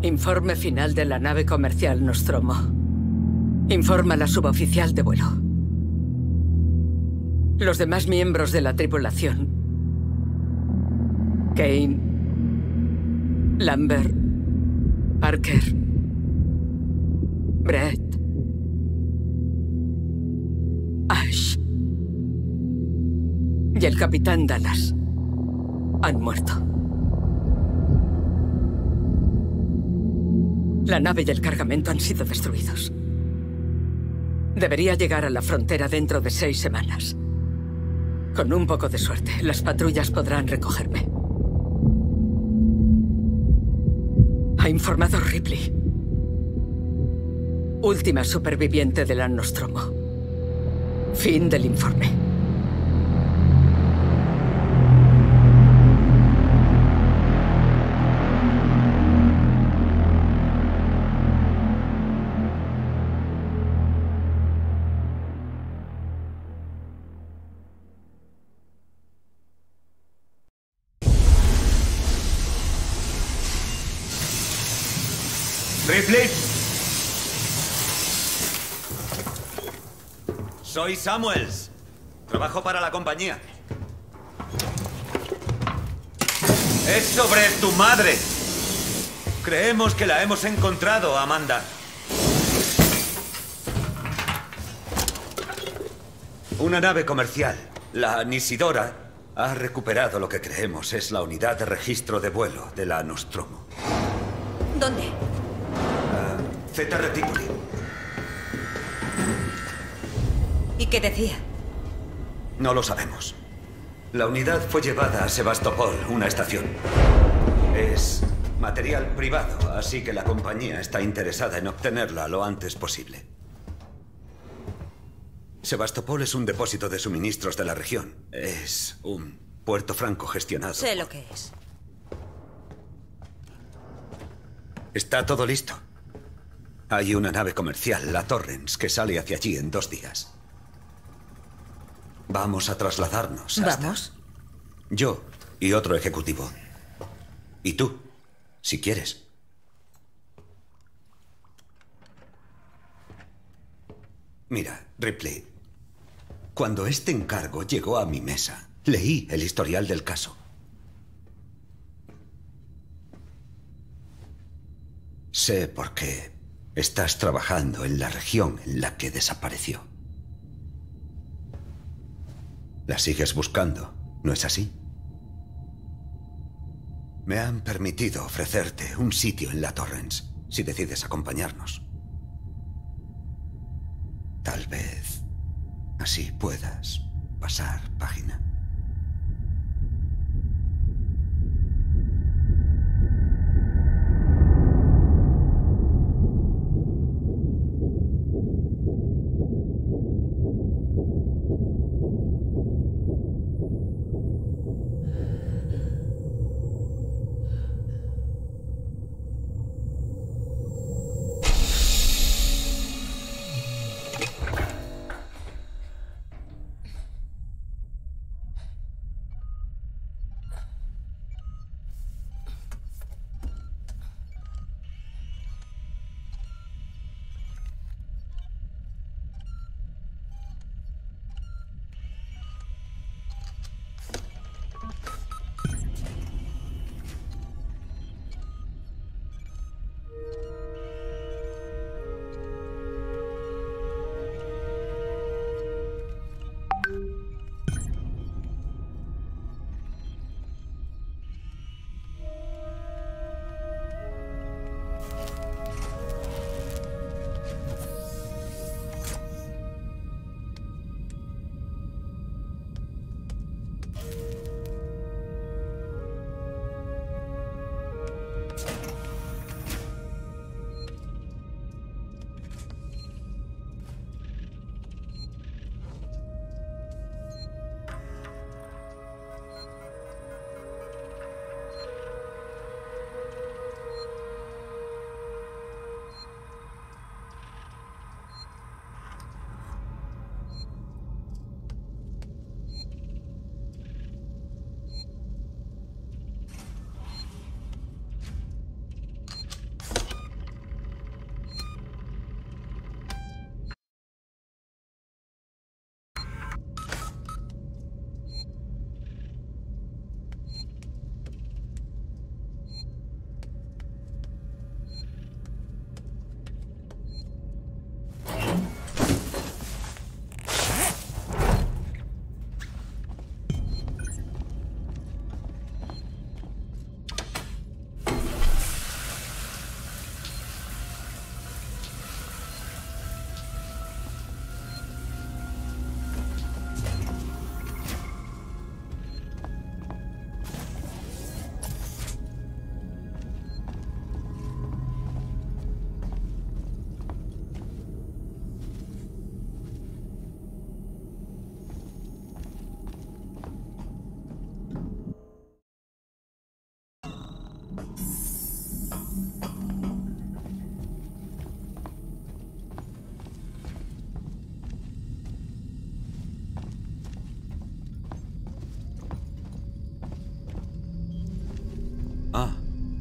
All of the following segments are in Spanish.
Informe final de la nave comercial Nostromo. Informa la suboficial de vuelo. Los demás miembros de la tripulación. Kane, Lambert, Parker, Brett, Ash y el capitán Dallas han muerto. La nave y el cargamento han sido destruidos. Debería llegar a la frontera dentro de 6 semanas. Con un poco de suerte, las patrullas podrán recogerme. Ha informado Ripley. Última superviviente de la Nostromo. Fin del informe. ¡Ripley! Soy Samuels. Trabajo para la compañía. Es sobre tu madre. Creemos que la hemos encontrado, Amanda. Una nave comercial, la Nisidora, ha recuperado lo que creemos es la unidad de registro de vuelo de la Nostromo. ¿Dónde? Zeta Reticuli. ¿Y qué decía? No lo sabemos. La unidad fue llevada a Sebastopol, una estación. Es material privado, así que la compañía está interesada en obtenerla lo antes posible. Sebastopol es un depósito de suministros de la región. Es un puerto franco gestionado. Sé lo que es. Está todo listo. Hay una nave comercial, la Torrens, que sale hacia allí en 2 días. Vamos a trasladarnos hasta... ¿Vamos? Yo y otro ejecutivo. Y tú, si quieres. Mira, Ripley, cuando este encargo llegó a mi mesa, leí el historial del caso. Sé por qué estás trabajando en la región en la que desapareció. La sigues buscando, ¿no es así? Me han permitido ofrecerte un sitio en la Torrens, si decides acompañarnos. Tal vez así puedas pasar página.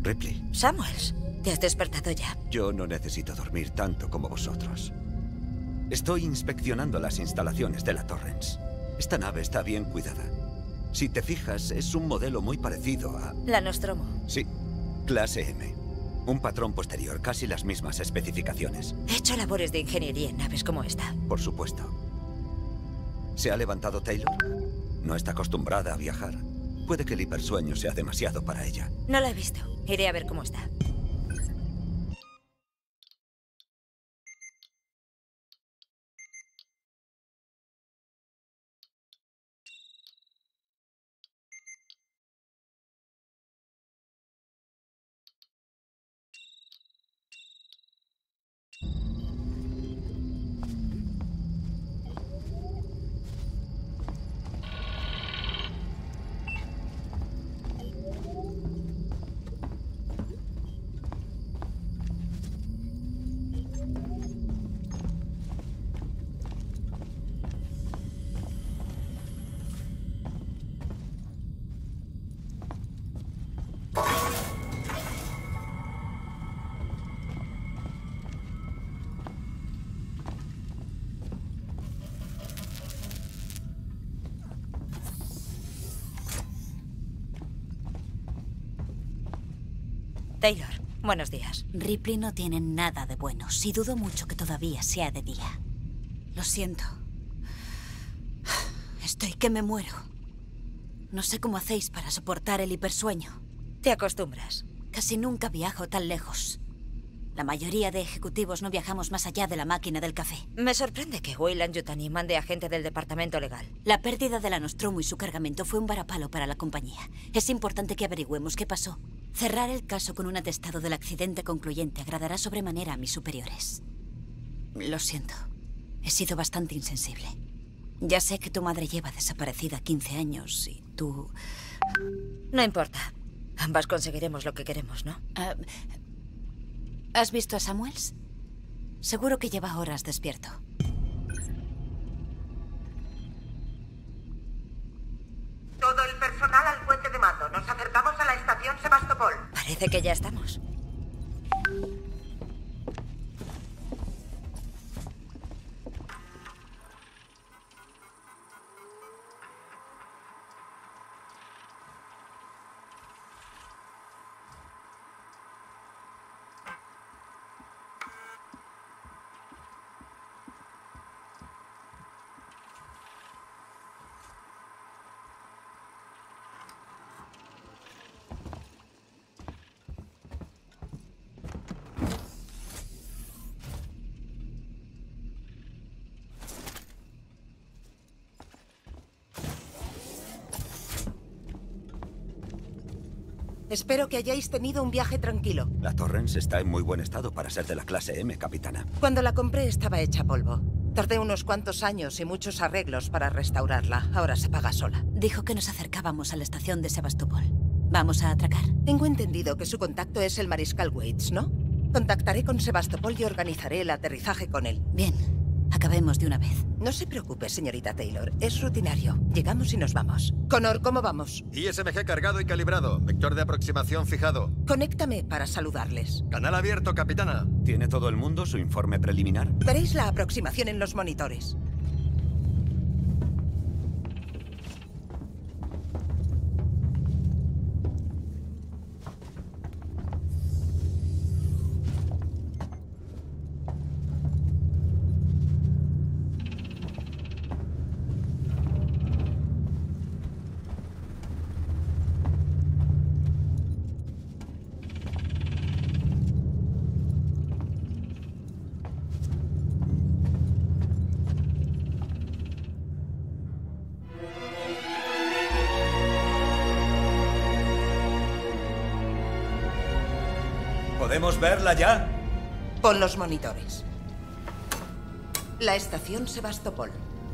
Ripley. Samuels, ¿te has despertado ya? Yo no necesito dormir tanto como vosotros. Estoy inspeccionando las instalaciones de la Torrens. Esta nave está bien cuidada. Si te fijas, es un modelo muy parecido a... La Nostromo. Sí, clase M. Un patrón posterior, casi las mismas especificaciones. He hecho labores de ingeniería en naves como esta. Por supuesto. ¿Se ha levantado Taylor? No está acostumbrada a viajar. Puede que el hipersueño sea demasiado para ella. No la he visto. Iré a ver cómo está. Taylor, buenos días. Ripley no tiene nada de bueno, y dudo mucho que todavía sea de día. Lo siento. Estoy que me muero. No sé cómo hacéis para soportar el hipersueño. Te acostumbras. Casi nunca viajo tan lejos. La mayoría de ejecutivos no viajamos más allá de la máquina del café. Me sorprende que Weyland-Yutani mande a gente del departamento legal. La pérdida de la Nostromo y su cargamento fue un varapalo para la compañía. Es importante que averigüemos qué pasó. Cerrar el caso con un atestado del accidente concluyente agradará sobremanera a mis superiores. Lo siento. He sido bastante insensible. Ya sé que tu madre lleva desaparecida 15 años y tú... No importa. Ambas conseguiremos lo que queremos, ¿no? ¿Has visto a Samuels? Seguro que lleva horas despierto. Todo el personal al puente de mando. Nos acercamos a la estación Sebastopol. Parece que ya estamos. Espero que hayáis tenido un viaje tranquilo. La Torrens está en muy buen estado para ser de la clase M, capitana. Cuando la compré estaba hecha polvo. Tardé unos cuantos años y muchos arreglos para restaurarla. Ahora se paga sola. Dijo que nos acercábamos a la estación de Sebastopol. ¿Vamos a atracar? Tengo entendido que su contacto es el mariscal Waits, ¿no? Contactaré con Sebastopol y organizaré el aterrizaje con él. Bien. Acabemos de una vez. No se preocupe, señorita Taylor. Es rutinario. Llegamos y nos vamos. Connor, ¿cómo vamos? ISMG cargado y calibrado. Vector de aproximación fijado. Conéctame para saludarles. Canal abierto, capitana. ¿Tiene todo el mundo su informe preliminar? Veréis la aproximación en los monitores. ¿Podemos verla ya? Pon los monitores. La estación Sebastopol.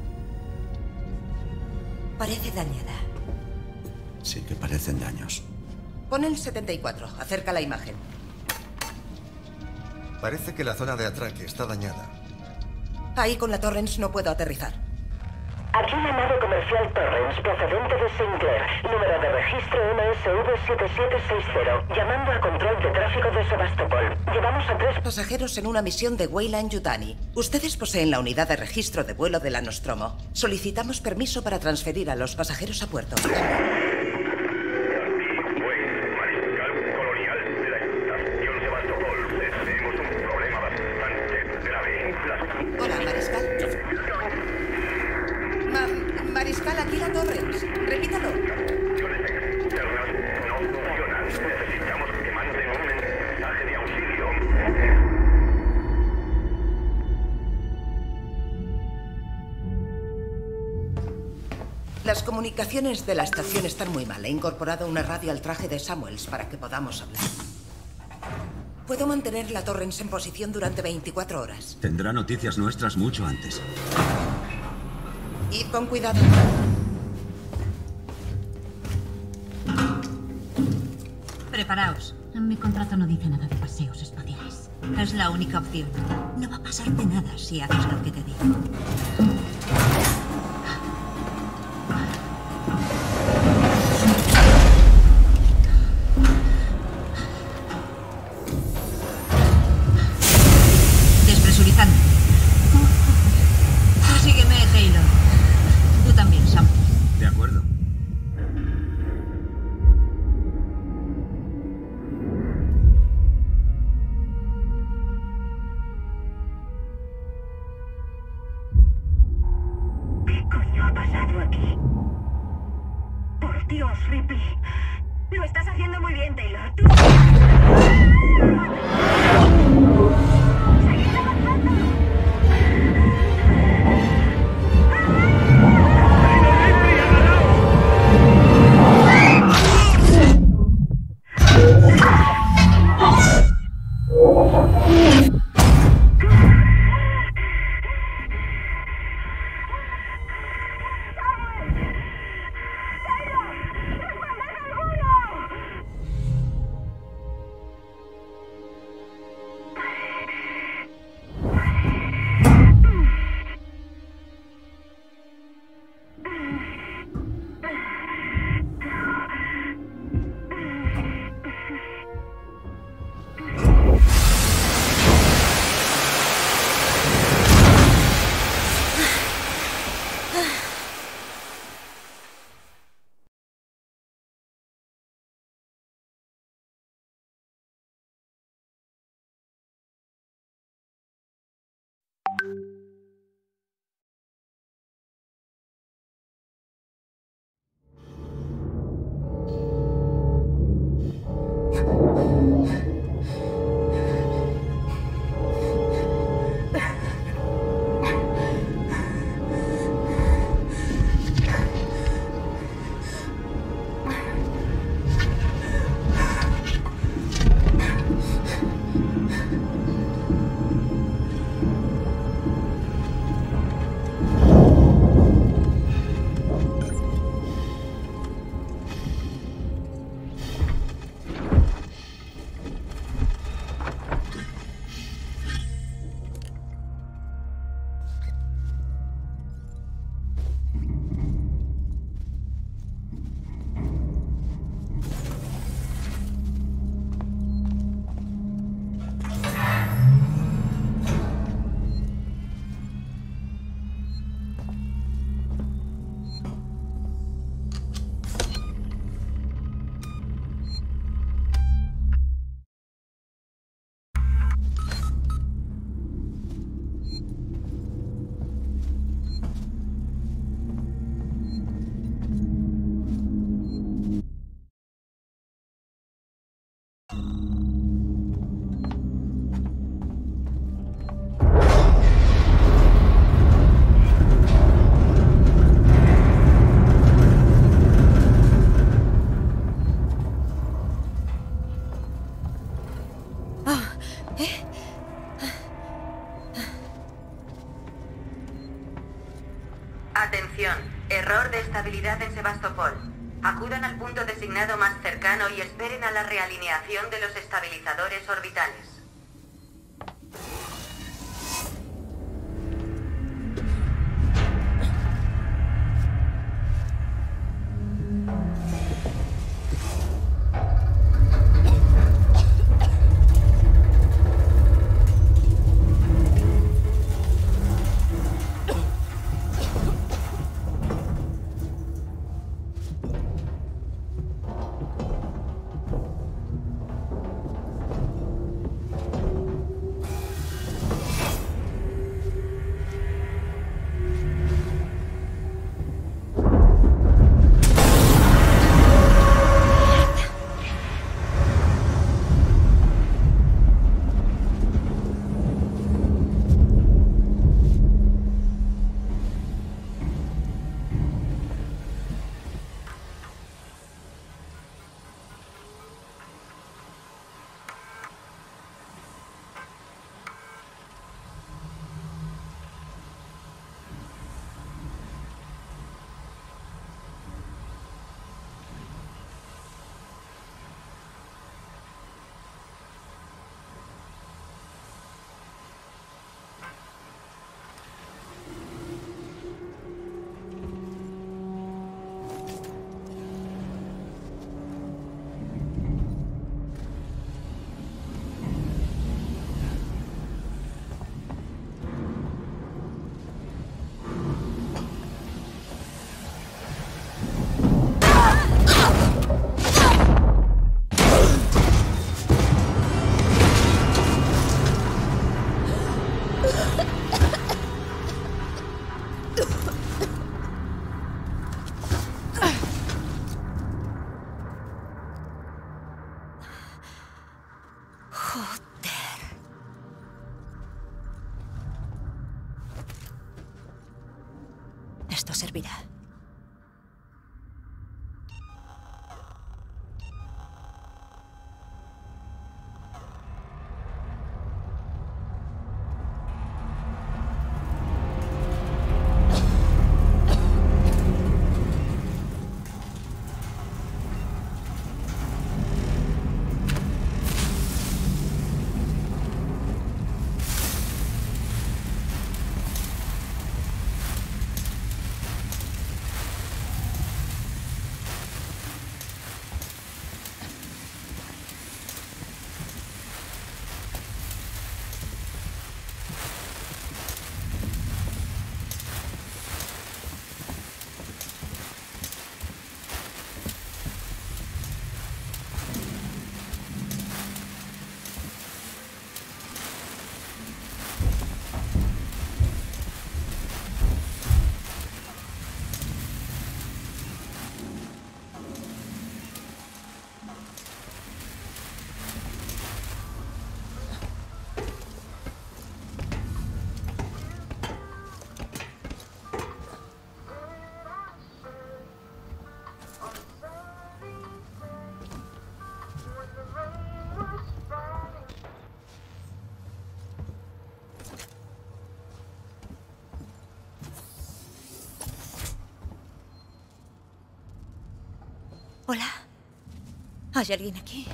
Parece dañada. Sí que parecen daños. Pon el 74. Acerca la imagen. Parece que la zona de atraque está dañada. Ahí con la Torrens no puedo aterrizar. Aquí la nave comercial Torrens, procedente de Sinclair. Número de registro MSV7760. Llamando a control de tráfico de Sebastopol. Llevamos a 3 pasajeros en una misión de Weyland-Yutani. Ustedes poseen la unidad de registro de vuelo de la Nostromo. Solicitamos permiso para transferir a los pasajeros a puerto. Hola, Mariscal. Mariscal, aquí la Torrens. Repítalo. no funcionan. Necesitamos que manden un mensaje de auxilio. Las comunicaciones de la estación están muy mal. He incorporado una radio al traje de Samuels para que podamos hablar. Puedo mantener la Torrens en posición durante 24 horas. Tendrá noticias nuestras mucho antes. Id con cuidado. Preparaos. Mi contrato no dice nada de paseos espaciales. Es la única opción. No va a pasarte nada si haces lo que te digo. Despresurizando. Sígueme, Taylor. Tú también, Sam. De acuerdo. ¿Qué coño ha pasado aquí? Por Dios, Ripley. Lo estás haciendo muy bien, Taylor. ¡Tú! ¡Seguid avanzando! Atención, error de estabilidad en Sebastopol. Acudan al punto designado más cercano y esperen a la realineación de los estabilizadores orbitales. Respira. Hola. ¿Hay alguien aquí?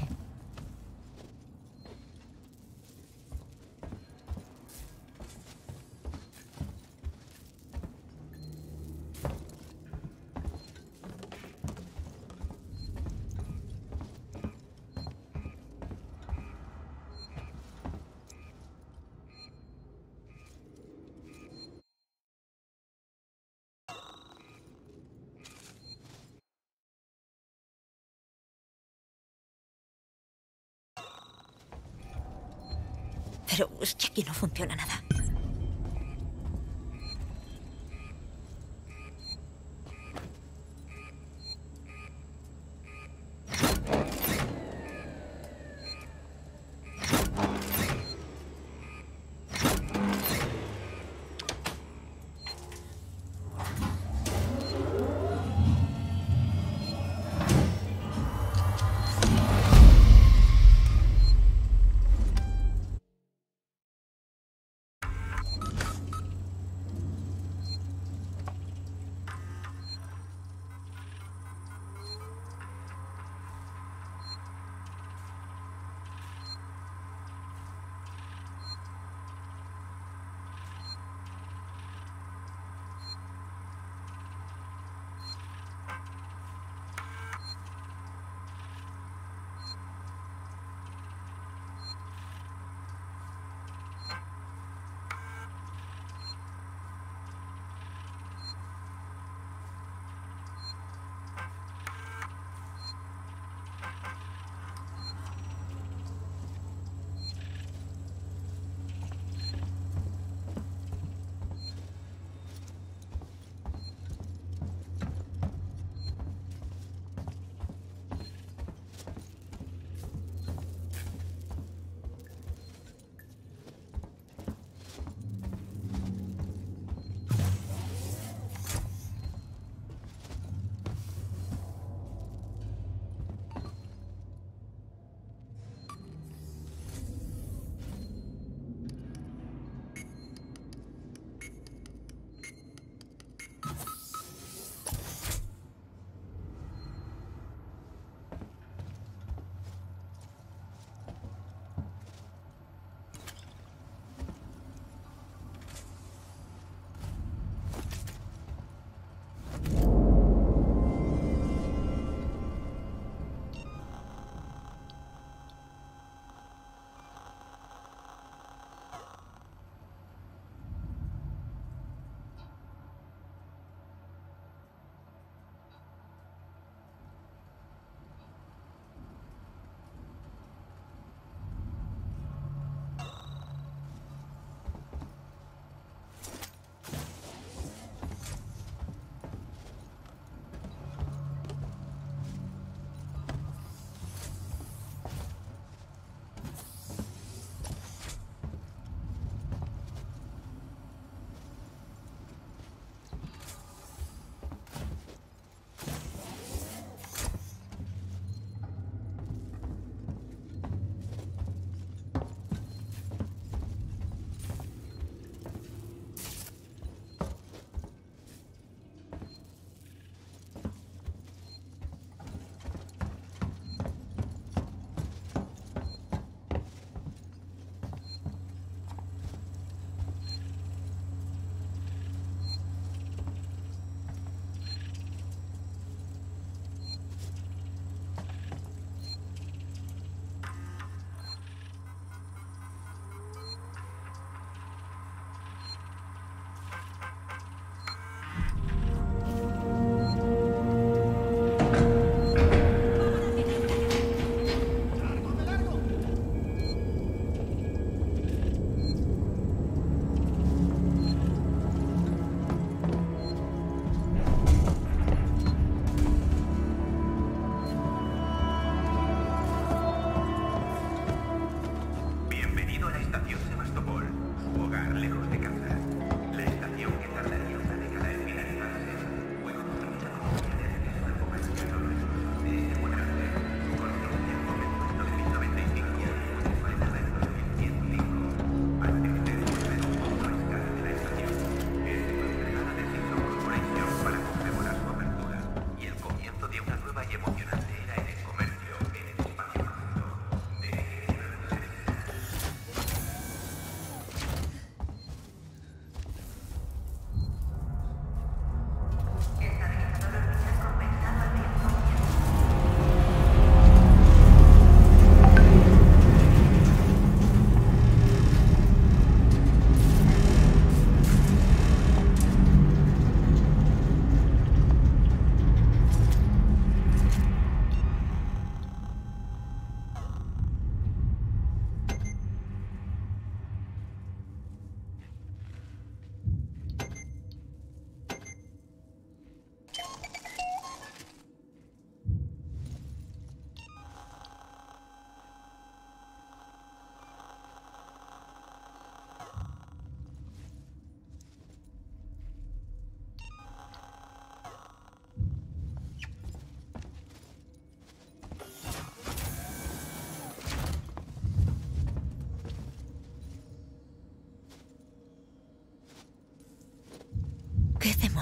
Pero es que aquí no funciona nada.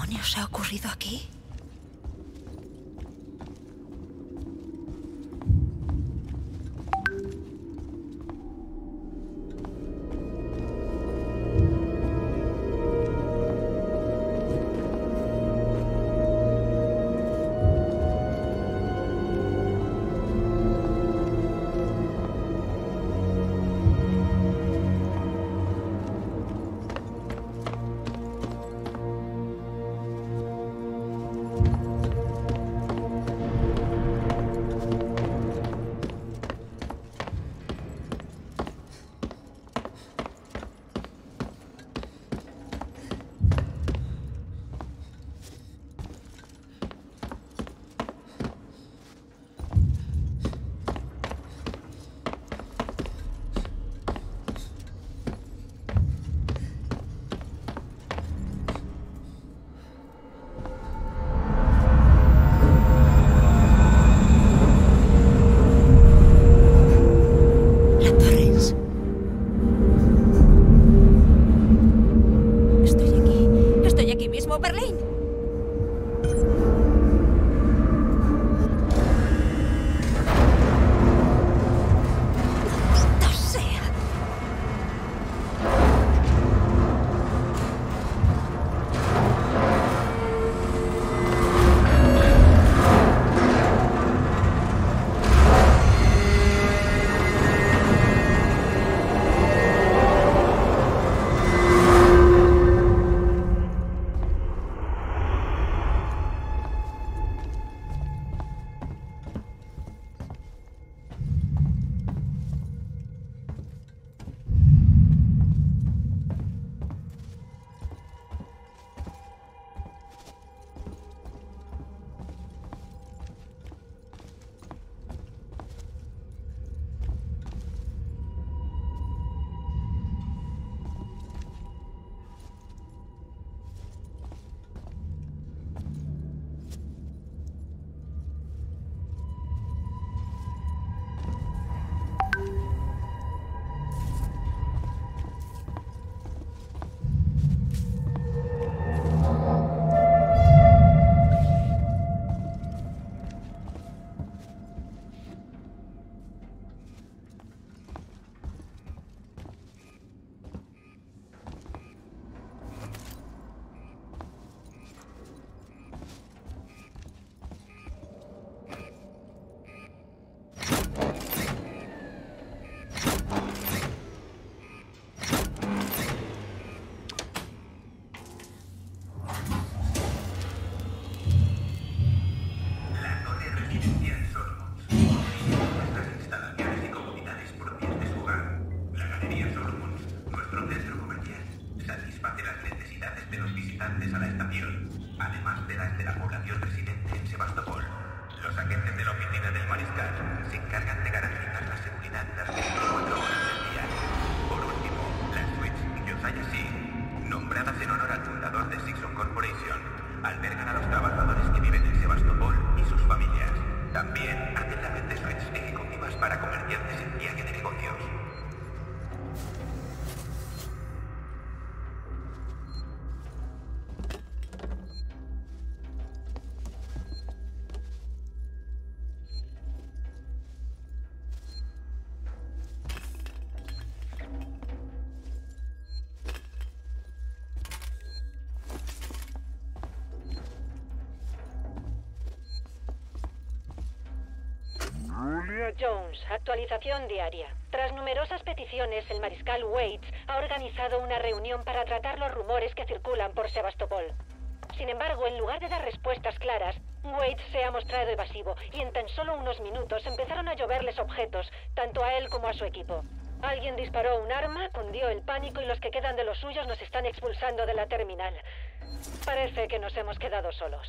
demonios ha ocurrido aquí? Jones, actualización diaria. Tras numerosas peticiones, el mariscal Waits ha organizado una reunión para tratar los rumores que circulan por Sebastopol. Sin embargo, en lugar de dar respuestas claras, Waits se ha mostrado evasivo y en tan solo unos minutos empezaron a lloverles objetos, tanto a él como a su equipo. Alguien disparó un arma, cundió el pánico y los que quedan de los suyos nos están expulsando de la terminal. Parece que nos hemos quedado solos.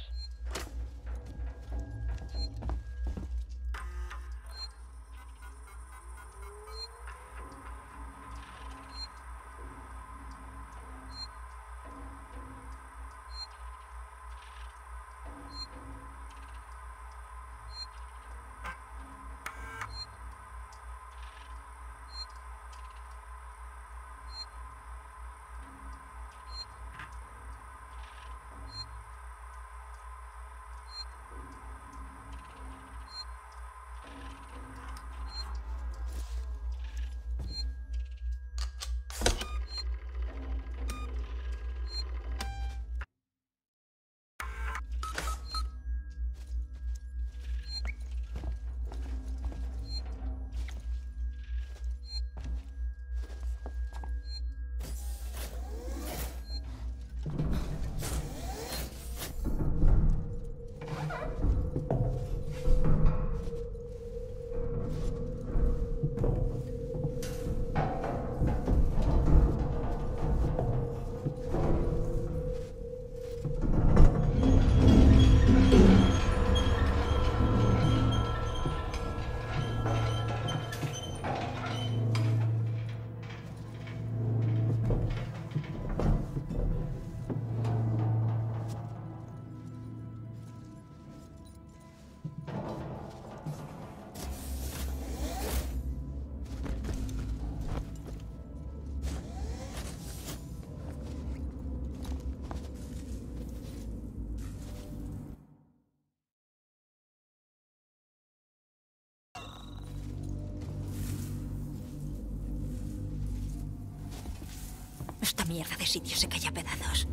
Esta mierda de sitio se cae a pedazos.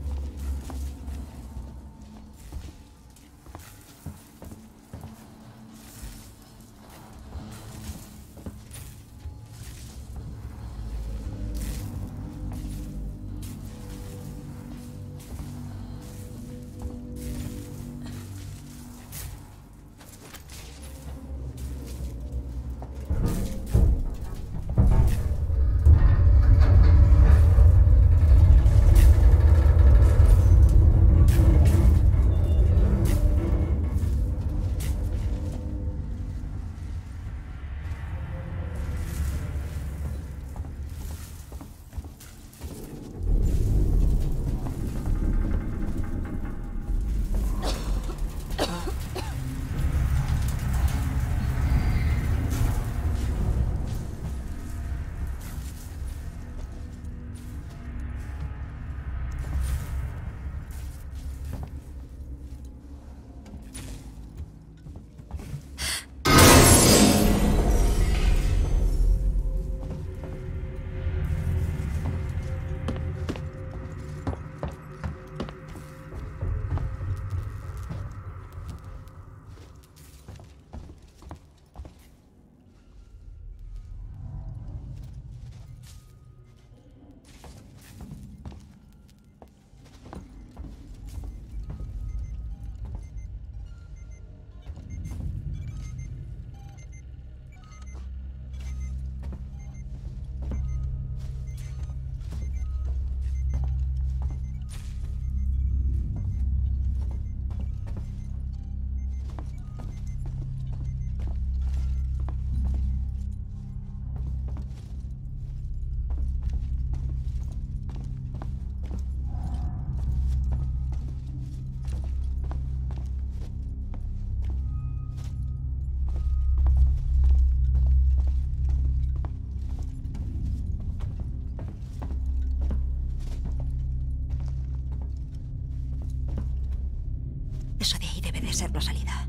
Eso de ahí debe de ser la salida.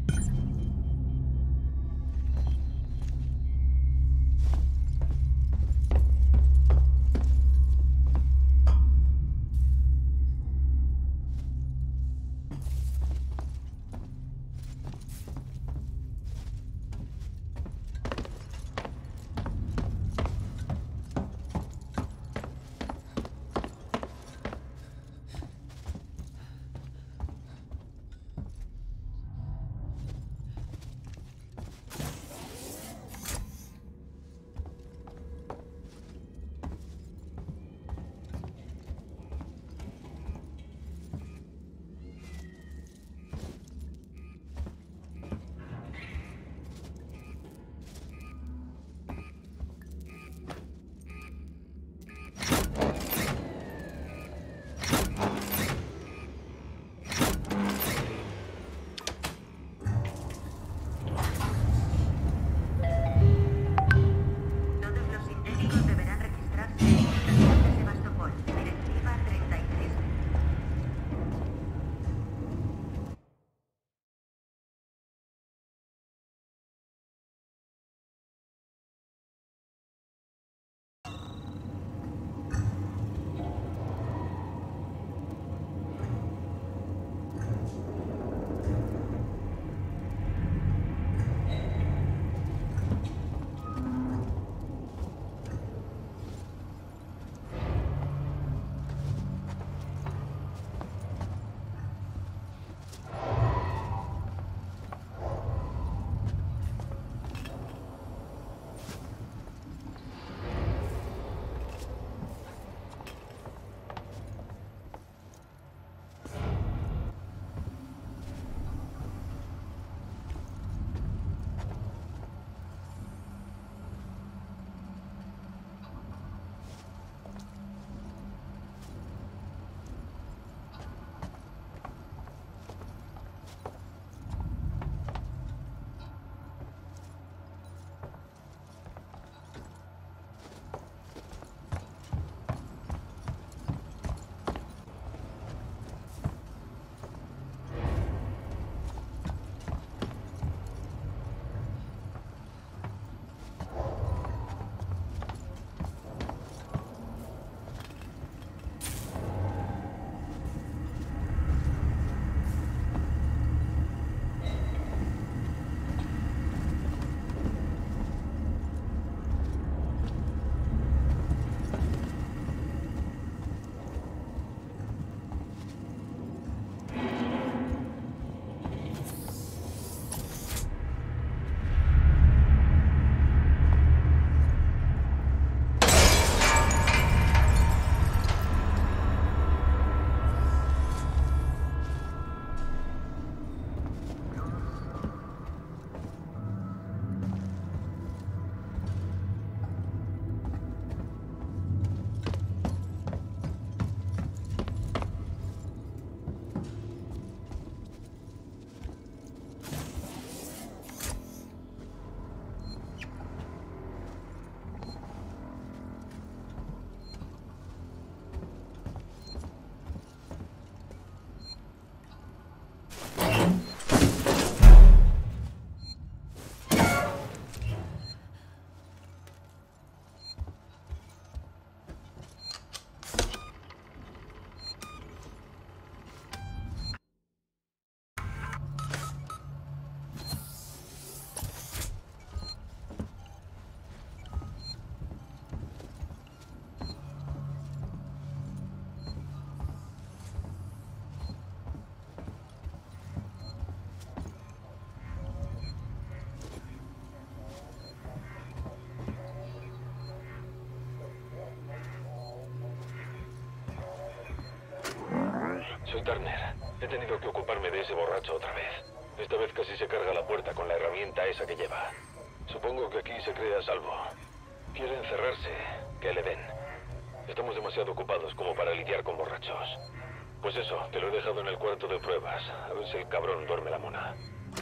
He tenido que ocuparme de ese borracho otra vez. Esta vez casi se carga la puerta con la herramienta esa que lleva. Supongo que aquí se cree a salvo. Quiere encerrarse. Que le den. Estamos demasiado ocupados como para lidiar con borrachos. Pues eso, te lo he dejado en el cuarto de pruebas. A ver si el cabrón duerme la mona.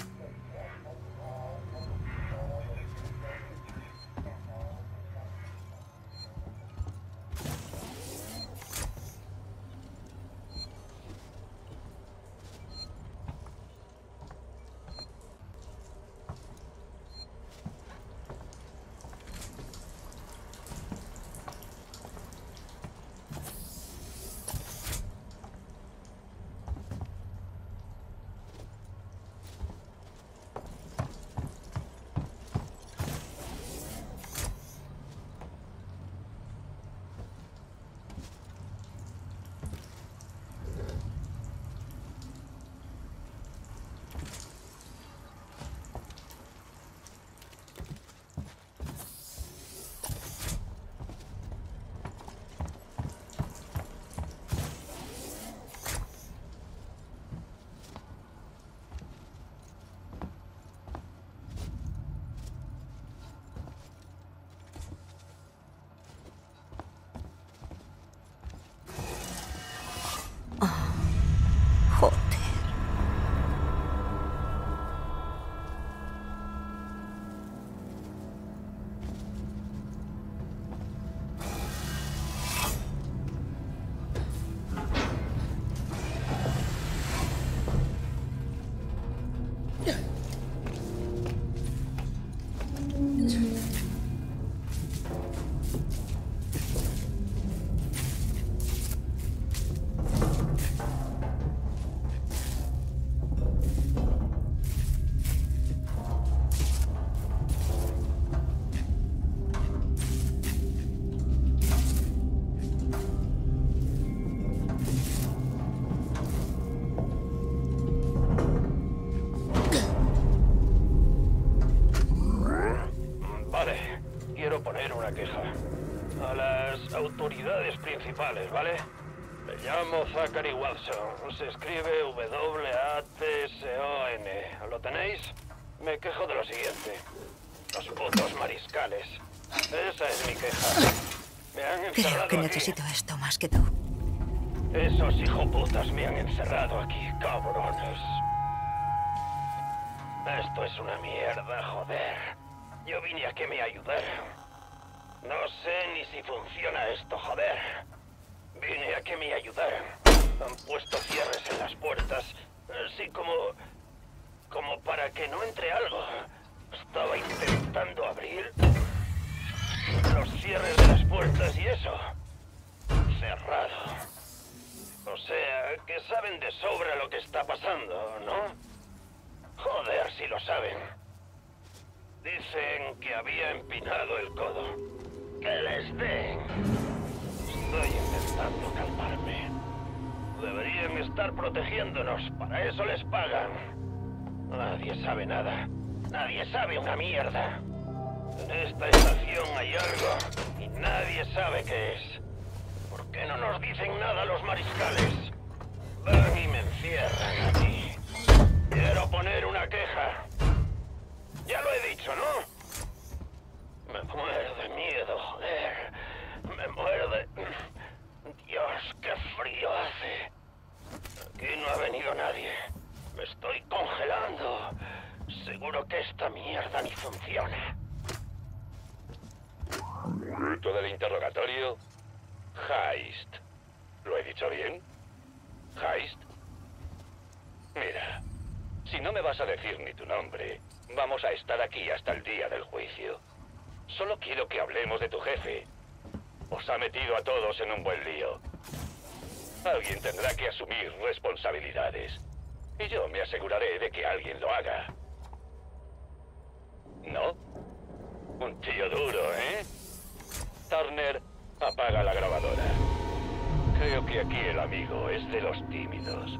Autoridades principales, ¿vale? Me llamo Zachary Watson. Se escribe W-A-T-S-O-N. ¿Lo tenéis? Me quejo de lo siguiente. Los putos mariscales. Esa es mi queja. Me han encerrado Creo que aquí. necesito esto más que tú. Esos hijoputas me han encerrado aquí, cabrones. Esto es una mierda, joder. Yo vine a que me ayudaran. No sé ni si funciona esto, joder. Vine a que me ayudaran. Han puesto cierres en las puertas, así como para que no entre algo. Estaba intentando abrir los cierres de las puertas y eso. Cerrado. O sea, que saben de sobra lo que está pasando, ¿no? Joder, si lo saben. Dicen que había empinado el codo. ¡Que les den! Estoy intentando calmarme. Deberían estar protegiéndonos. Para eso les pagan. Nadie sabe nada. Nadie sabe una mierda. En esta estación hay algo y nadie sabe qué es. ¿Por qué no nos dicen nada los mariscales? Van y me encierran aquí. Quiero poner una queja. Ya lo he dicho, ¿no? Me muero de miedo, joder. Me muero de... Dios, qué frío hace. Aquí no ha venido nadie. Me estoy congelando. Seguro que esta mierda ni funciona. Fruto del interrogatorio, Heist. ¿Lo he dicho bien? ¿Heist? Mira, si no me vas a decir ni tu nombre, vamos a estar aquí hasta el día del juicio. Solo quiero que hablemos de tu jefe. Os ha metido a todos en un buen lío. Alguien tendrá que asumir responsabilidades. Y yo me aseguraré de que alguien lo haga. ¿No? Un tío duro, ¿eh? Turner, apaga la grabadora. Creo que aquí el amigo es de los tímidos.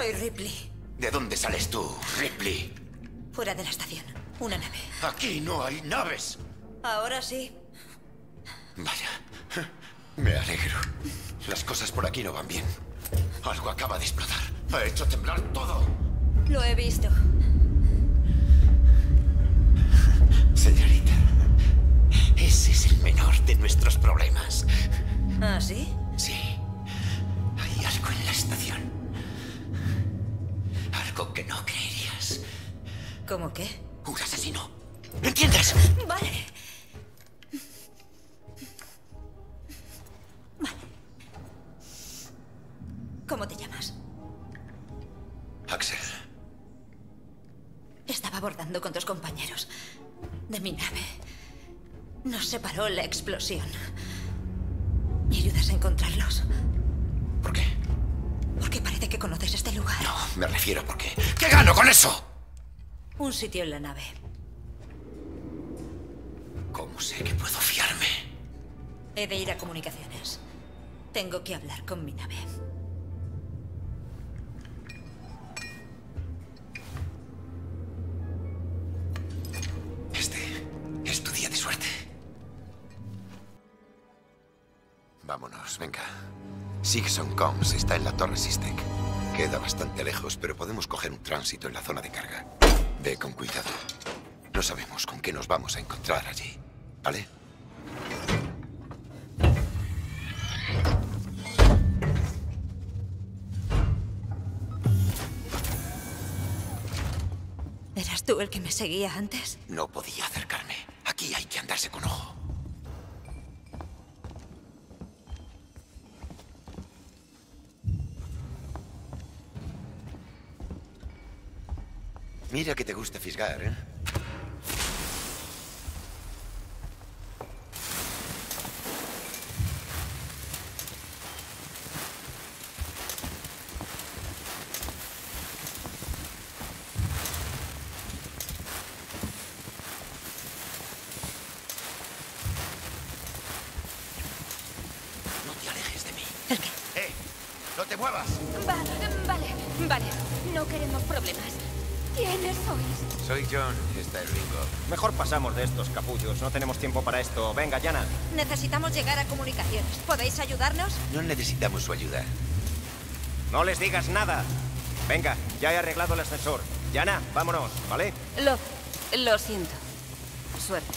Soy Ripley. ¿De dónde sales tú, Ripley? Fuera de la estación. Una nave. Aquí no hay naves. Ahora sí. Vaya. Me alegro. Las cosas por aquí no van bien. Algo acaba de explotar. Ha hecho temblar todo. Lo he visto. Señorita, ese es el menor de nuestros problemas. ¿Ah, sí? Sí. Hay algo en la estación. Algo que no creerías. ¿Cómo qué? Un asesino. ¿Entiendes? Vale. ¿Cómo te llamas? Axel. Estaba abordando con 2 compañeros de mi nave. Nos separó la explosión. ¿Me ayudas a encontrarlos? ¿Por qué? Porque parece que conoces este lugar. No, me refiero a por qué. ¿Qué gano con eso? Un sitio en la nave. ¿Cómo sé que puedo fiarme? He de ir a comunicaciones. Tengo que hablar con mi nave. Es tu día de suerte. Vámonos, venga. Sigson Coms está en la Torre Sistek. Queda bastante lejos, pero podemos coger un tránsito en la zona de carga. Ve con cuidado. No sabemos con qué nos vamos a encontrar allí, ¿vale? ¿Eras tú el que me seguía antes? No podía acercarme. Aquí hay que andarse con ojo. Mira que te gusta fisgar, ¿eh? No te alejes de mí. ¿El qué? ¡No te muevas! Vale. No queremos problemas. ¿Quiénes sois? Soy John, está el Ringo. Mejor pasamos de estos capullos. No tenemos tiempo para esto. Venga, Yana. Necesitamos llegar a comunicaciones. ¿Podéis ayudarnos? No necesitamos su ayuda. No les digas nada. Venga, ya he arreglado el ascensor. Yana, vámonos, ¿vale? Lo siento. Suerte.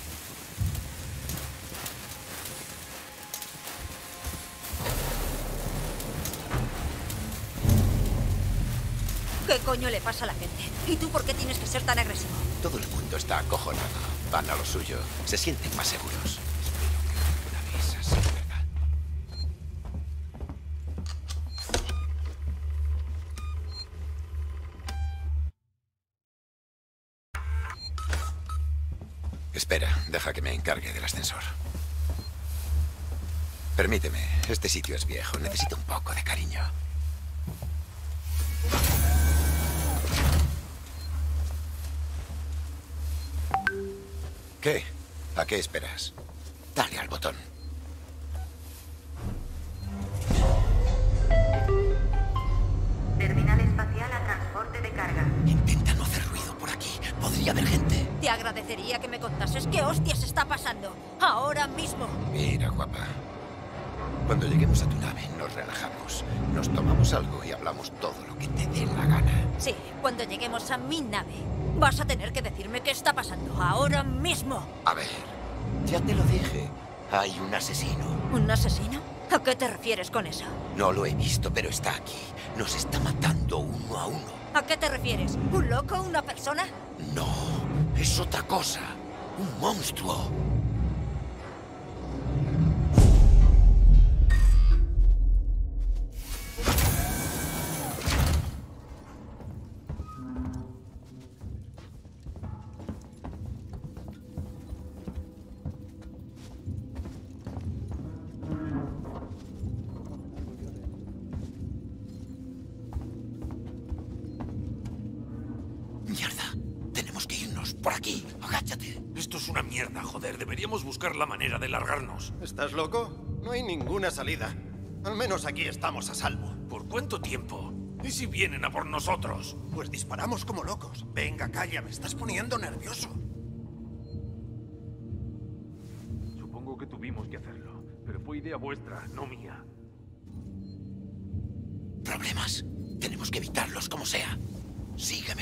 ¿Qué coño le pasa a la gente? ¿Y tú por qué tienes que ser tan agresivo? Todo el mundo está acojonado. Van a lo suyo. Se sienten más seguros. Espero que alguna vez así, ¿verdad? Espera, deja que me encargue del ascensor. Permíteme, este sitio es viejo. Necesito un poco de cariño. ¿Qué? ¿A qué esperas? Dale al botón. Terminal espacial a transporte de carga. Intenta no hacer ruido por aquí. Podría haber gente. Te agradecería que me contases qué hostias está pasando. Ahora mismo. Mira, guapa. Cuando lleguemos a tu nave, nos relajamos. Nos tomamos algo y hablamos todo lo que te dé la gana. Sí, cuando lleguemos a mi nave, vas a tener que decirme qué está pasando ahora mismo. A ver, ya te lo dije. Hay un asesino. ¿Un asesino? ¿A qué te refieres con eso? No lo he visto, pero está aquí. Nos está matando uno a uno. ¿A qué te refieres? ¿Un loco? ¿Una persona? No, es otra cosa. Un monstruo. Mierda, tenemos que irnos por aquí. Agáchate. Esto es una mierda, joder. Deberíamos buscar la manera de largarnos. ¿Estás loco? No hay ninguna salida. Al menos aquí estamos a salvo. ¿Por cuánto tiempo? ¿Y si vienen a por nosotros? Pues disparamos como locos. Venga, calla, me estás poniendo nervioso. Supongo que tuvimos que hacerlo, pero fue idea vuestra, no mía. ¿Problemas? Tenemos que evitarlos como sea. Sígueme.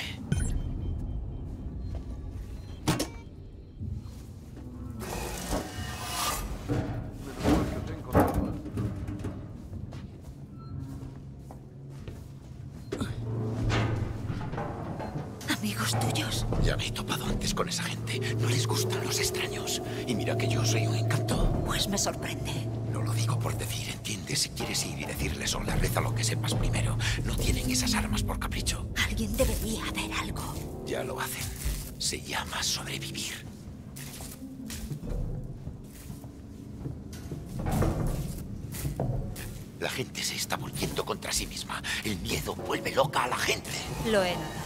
¿Amigos tuyos? Ya me he topado antes con esa gente. No les gustan los extraños. Y mira que yo soy un encanto. Pues me sorprende. No lo digo por decir, ¿entiendes? Si quieres ir y decirles hola, reza lo que sepas primero. No tienen esas armas por capricho. Alguien debería hacer algo. Ya lo hacen. Se llama sobrevivir. La gente se está volviendo contra sí misma. El miedo vuelve loca a la gente. Lo he notado.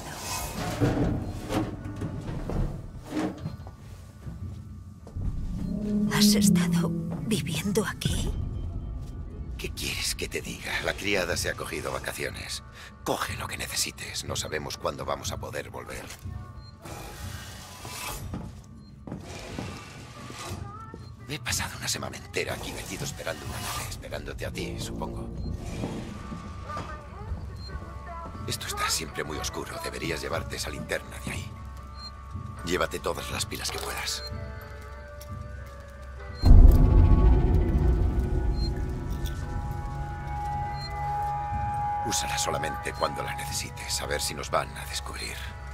¿Has estado viviendo aquí? ¿Qué quieres que te diga? La criada se ha cogido vacaciones. Coge lo que necesites. No sabemos cuándo vamos a poder volver. Me he pasado una semana entera aquí metido esperando una nave. Esperándote a ti, supongo. Esto está siempre muy oscuro. Deberías llevarte esa linterna de ahí. Llévate todas las pilas que puedas. Úsala solamente cuando la necesites. A ver si nos van a descubrir.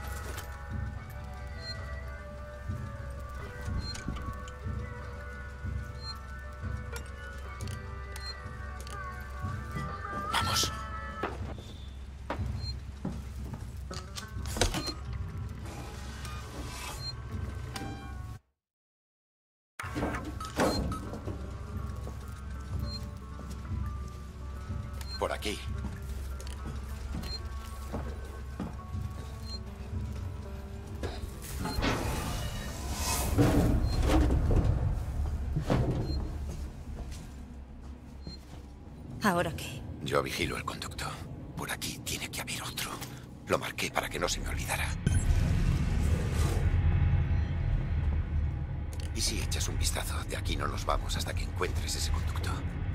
Vamos. Por aquí. ¿Ahora qué? Yo vigilo el conducto. Por aquí tiene que haber otro. Lo marqué para que no se me olvidara. ¿Y si echas un vistazo? De aquí no nos vamos hasta que encuentres ese conducto.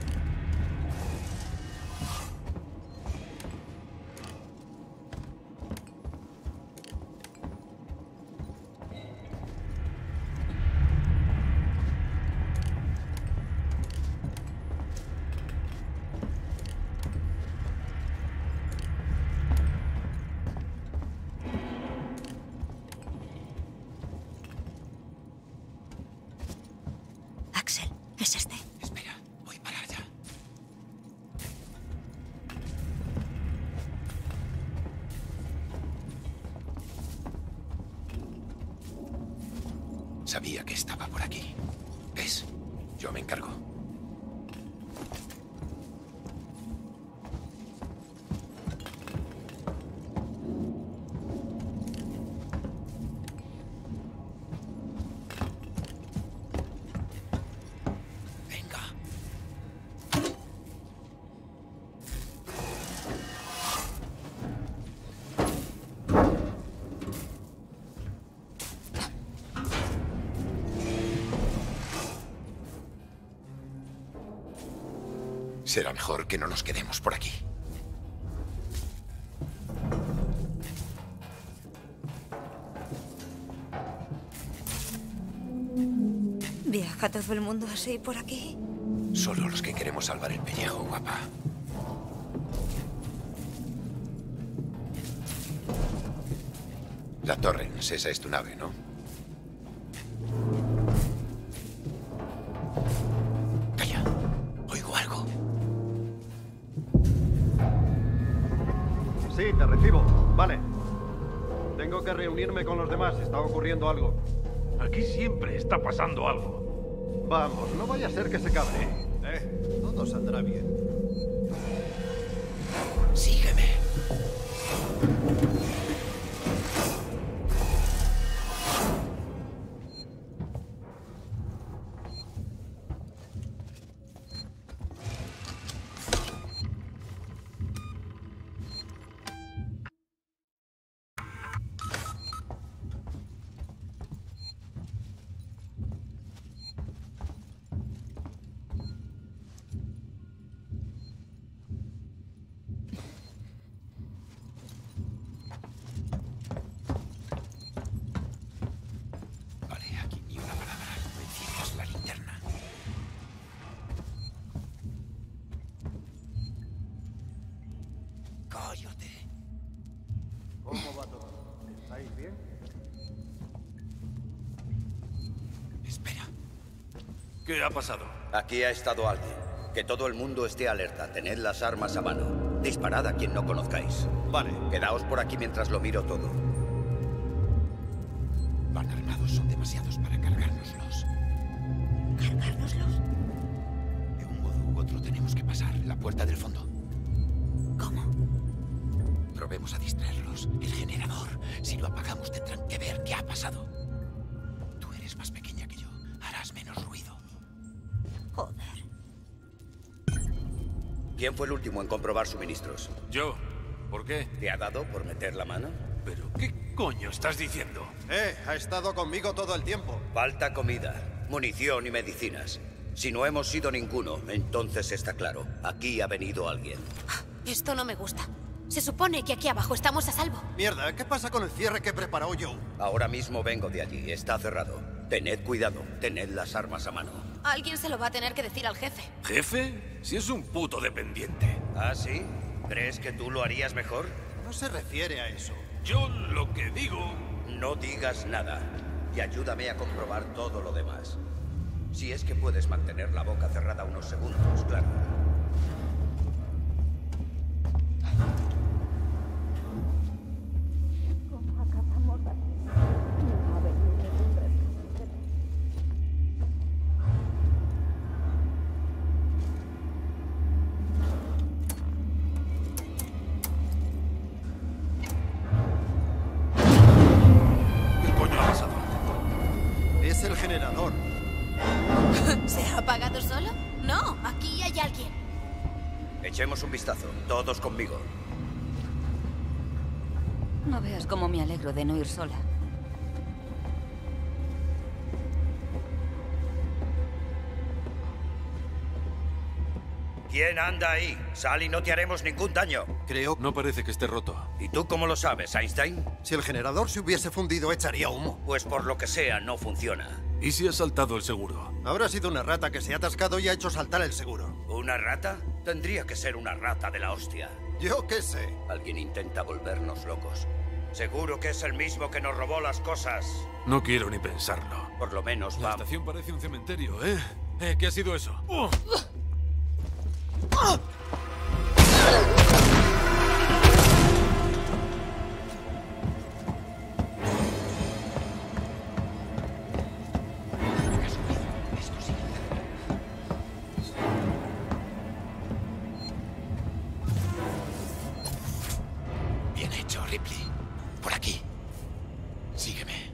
Axel, ¿es este? Espera, voy para allá. Sabía que estaba por aquí. ¿Ves? Yo me encargo. Será mejor que no nos quedemos por aquí. ¿Viaja todo el mundo así por aquí? Solo los que queremos salvar el pellejo, guapa. La Torrens, esa es tu nave, ¿no? Calla. Oigo algo. Sí, te recibo. Vale. Tengo que reunirme con los demás. Está ocurriendo algo. Aquí siempre está pasando algo. Vamos, no vaya a ser que se cabree. Todo saldrá bien. Sígueme. Espera. ¿Qué ha pasado? Aquí ha estado alguien. Que todo el mundo esté alerta. Tened las armas a mano. Disparad a quien no conozcáis. Vale. Quedaos por aquí mientras lo miro todo. Van armados, son demasiados para cargárnoslos. ¿Cargárnoslos? De un modo u otro tenemos que pasar la puerta del fondo. ¿Cómo? Probemos a distraerlos. El generador. Si lo apagamos tendrán que ver qué ha pasado. Tú eres más pequeña que yo. Harás menos ruido. Joder. ¿Quién fue el último en comprobar suministros? Yo. ¿Por qué? ¿Te ha dado por meter la mano? ¿Pero qué coño estás diciendo? Ha estado conmigo todo el tiempo. Falta comida, munición y medicinas. Si no hemos sido ninguno, entonces está claro. Aquí ha venido alguien. Esto no me gusta. Se supone que aquí abajo estamos a salvo. Mierda, ¿qué pasa con el cierre que preparó Joe? Ahora mismo vengo de allí. Está cerrado. Tened cuidado. Tened las armas a mano. Alguien se lo va a tener que decir al jefe. ¿Jefe? Si es un puto dependiente. ¿Ah, sí? ¿Crees que tú lo harías mejor? No se refiere a eso. Yo lo que digo... No digas nada. Y ayúdame a comprobar todo lo demás. Si es que puedes mantener la boca cerrada unos segundos, claro. ¿Cómo acabamos aquí? No ha venido ningún rescate. ¿Qué coño ha pasado? Es el generador. ¿Se ha apagado solo? No, aquí hay alguien. Echemos un vistazo. Todos conmigo. No veas cómo me alegro de no ir sola. ¿Quién anda ahí? Sal y no te haremos ningún daño. Creo... No parece que esté roto. ¿Y tú cómo lo sabes, Einstein? Si el generador se hubiese fundido, echaría humo. Pues por lo que sea, no funciona. ¿Y si ha saltado el seguro? Habrá sido una rata que se ha atascado y ha hecho saltar el seguro. ¿Una rata? Tendría que ser una rata de la hostia. Yo qué sé. Alguien intenta volvernos locos. Seguro que es el mismo que nos robó las cosas. No quiero ni pensarlo. Por lo menos La vamos. estación parece un cementerio, ¿eh? ¿Qué ha sido eso? Bien hecho, Ripley. Por aquí. Sígueme.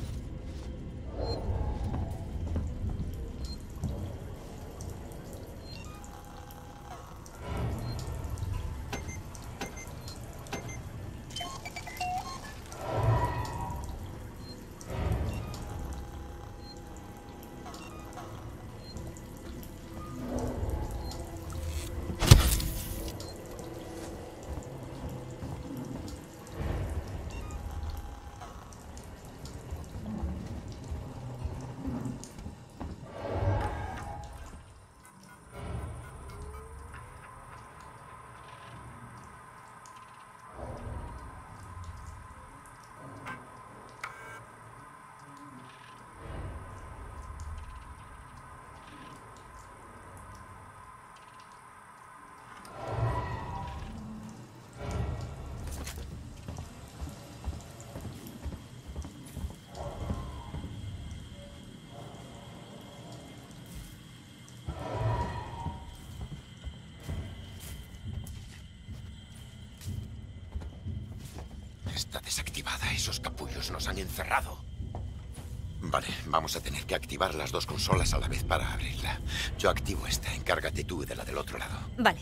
Está desactivada. Esos capullos nos han encerrado. Vale, vamos a tener que activar las dos consolas a la vez para abrirla. Yo activo esta. Encárgate tú de la del otro lado. Vale.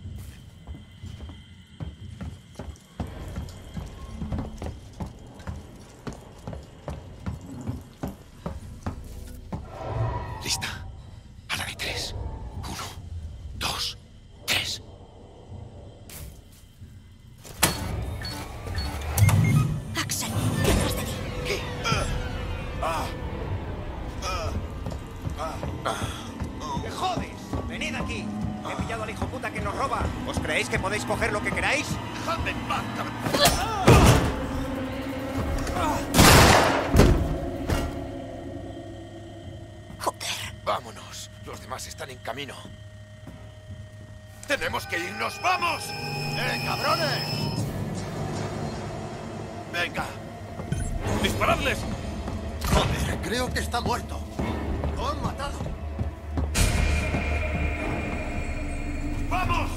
¿Lista? A la de 3. 1, 2, 3. Axel, detrás de ti. ¿Qué? ¿Qué jodes? Venid aquí. He pillado al hijo puta que nos roba. ¿Os creéis que podéis coger lo que queráis? ¡Dejadme en paz, cabrón! Vámonos. Los demás están en camino. ¡Tenemos que irnos! ¡Vamos! cabrones! ¡Venga! ¡Disparadles! Joder, creo que está muerto. Lo han matado. ¡Vamos!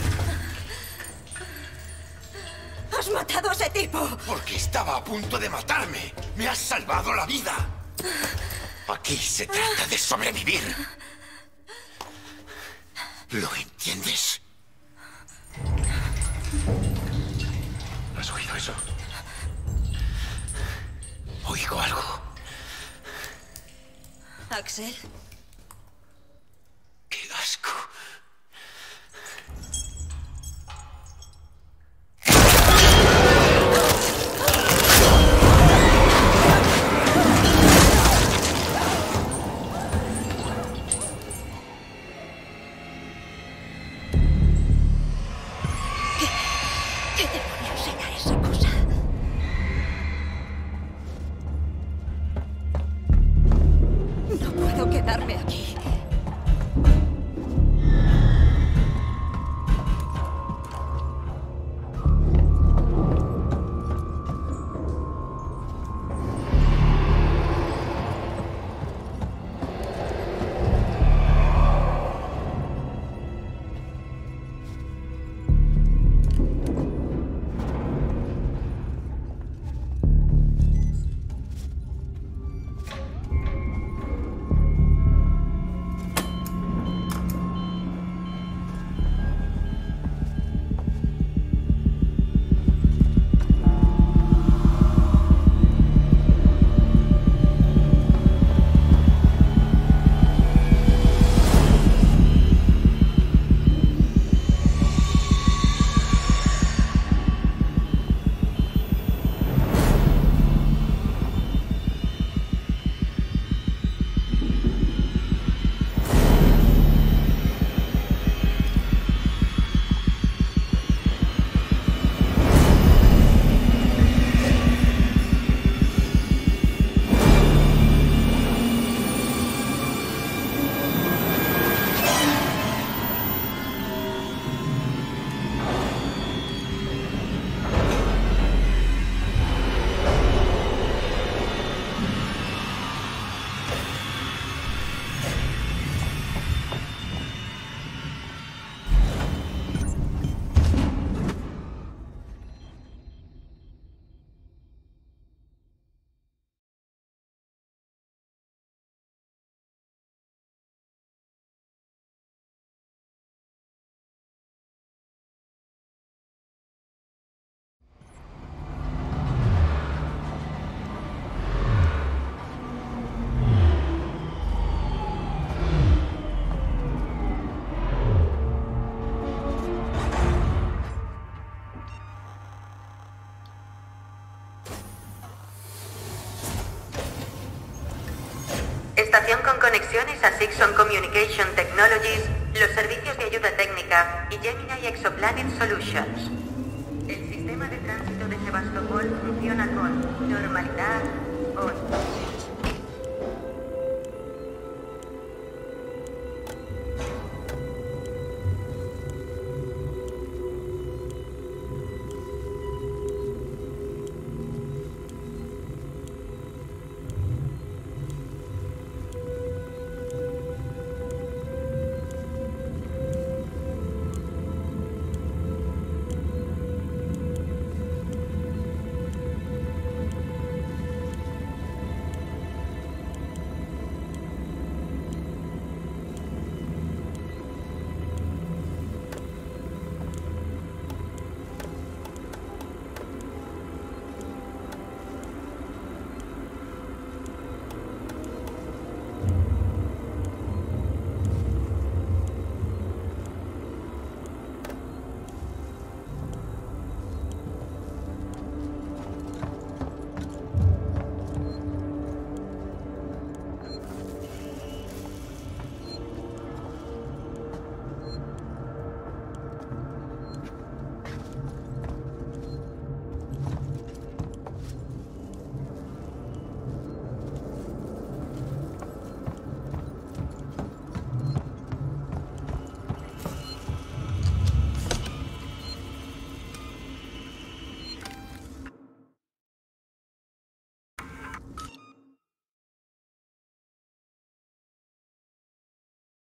¡Has matado a ese tipo! Porque estaba a punto de matarme. ¡Me has salvado la vida! Aquí se trata de sobrevivir. ¿Lo entiendes? ¿Has oído eso? Oigo algo. Axel. ¡Qué asco! ¿Qué demonios era esa cosa? No puedo quedarme aquí. Estación con conexiones a Sixon Communication Technologies, los servicios de ayuda técnica y Gemini Exoplanet Solutions. El sistema de tránsito de Sebastopol funciona con normalidad